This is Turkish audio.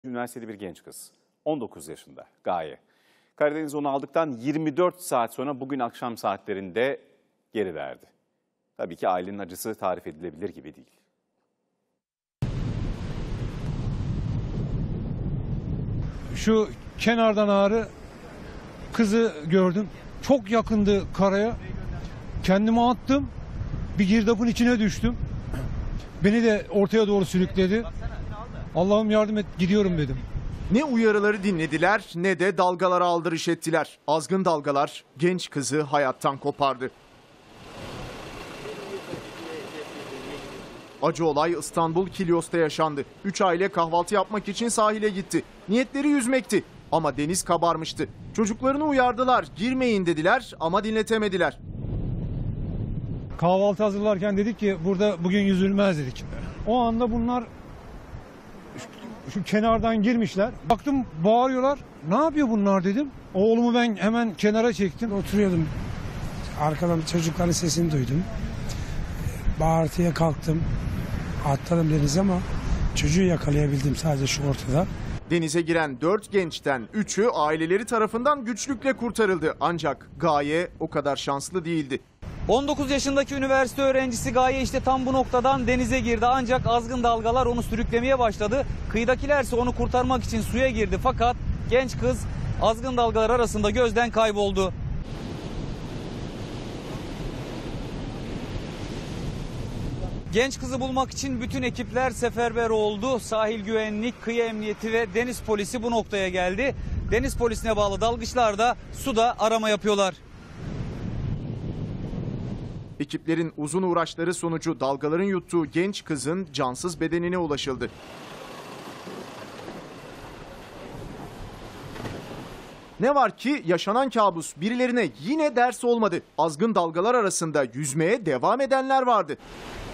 Üniversiteli bir genç kız. 19 yaşında Gaye. Karadeniz onu aldıktan 24 saat sonra bugün akşam saatlerinde geri verdi. Tabii ki ailenin acısı tarif edilebilir gibi değil. Şu kenardan ağrı kızı gördüm. Çok yakındı karaya. Kendimi attım. Bir girdapın içine düştüm. Beni de ortaya doğru sürükledi. Allah'ım yardım et, gidiyorum dedim. Ne uyarıları dinlediler ne de dalgalara aldırış ettiler. Azgın dalgalar genç kızı hayattan kopardı. Acı olay İstanbul Kilyos'ta yaşandı. 3 aile kahvaltı yapmak için sahile gitti. Niyetleri yüzmekti ama deniz kabarmıştı. Çocuklarını uyardılar, girmeyin dediler ama dinletemediler. Kahvaltı hazırlarken dedik ki burada bugün yüzülmez dedik. O anda bunlar şu kenardan girmişler. Baktım bağırıyorlar. Ne yapıyor bunlar dedim. Oğlumu ben hemen kenara çektim. Oturuyordum. Arkadan çocukların sesini duydum. Bağırtıya kalktım. Atladım denize ama çocuğu yakalayabildim sadece şu ortada. Denize giren 4 gençten 3'ü aileleri tarafından güçlükle kurtarıldı. Ancak Gaye o kadar şanslı değildi. 19 yaşındaki üniversite öğrencisi Gaye işte tam bu noktadan denize girdi ancak azgın dalgalar onu sürüklemeye başladı. Kıyıdakilerse onu kurtarmak için suya girdi fakat genç kız azgın dalgalar arasında gözden kayboldu. Genç kızı bulmak için bütün ekipler seferber oldu. Sahil güvenlik, kıyı emniyeti ve deniz polisi bu noktaya geldi. Deniz polisine bağlı dalgıçlar da suda arama yapıyorlar. Ekiplerin uzun uğraşları sonucu dalgaların yuttuğu genç kızın cansız bedenine ulaşıldı. Ne var ki yaşanan kabus birilerine yine ders olmadı. Azgın dalgalar arasında yüzmeye devam edenler vardı.